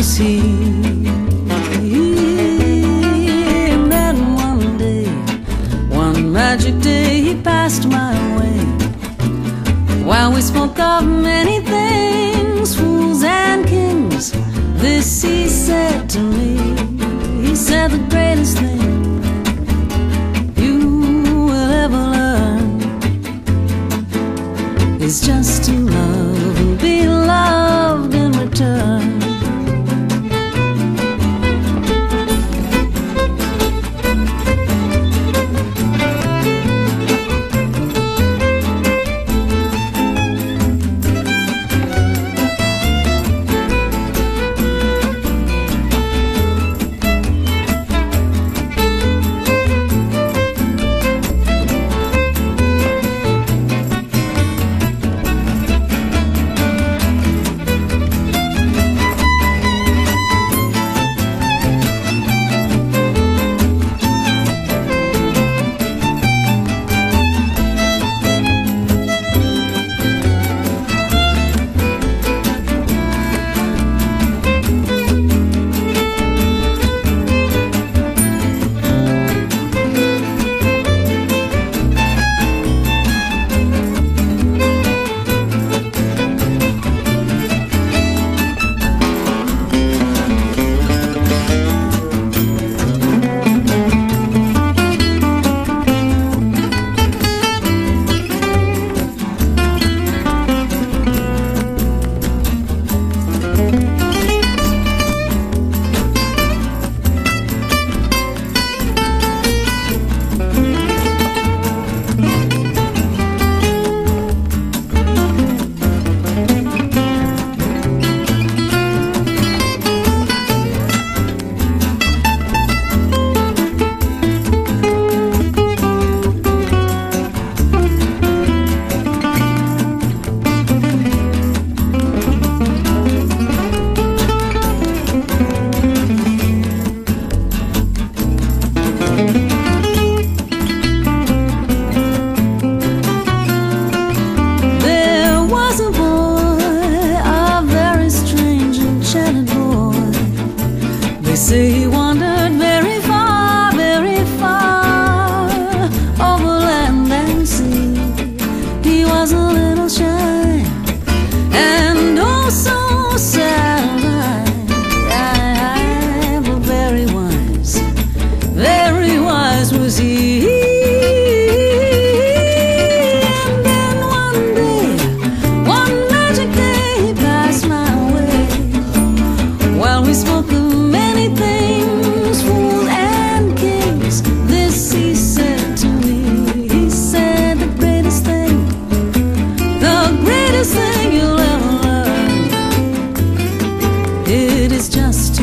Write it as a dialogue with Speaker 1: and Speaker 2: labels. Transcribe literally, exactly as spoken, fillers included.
Speaker 1: was he. And then one day, one magic day, he passed my way. While we spoke of many things, fools and kings, this he said to me. He said the greatest thing you will ever learn is just to love and be loved in return. They say he wandered very far, very far, over land and sea. He was a little shy and oh so sad, but very wise, very wise was he. And then one day, one magic day, he passed my way. While we spoke of many things, fools and kings, this he said to me. He said the greatest thing, the greatest thing you'll ever learn, it is just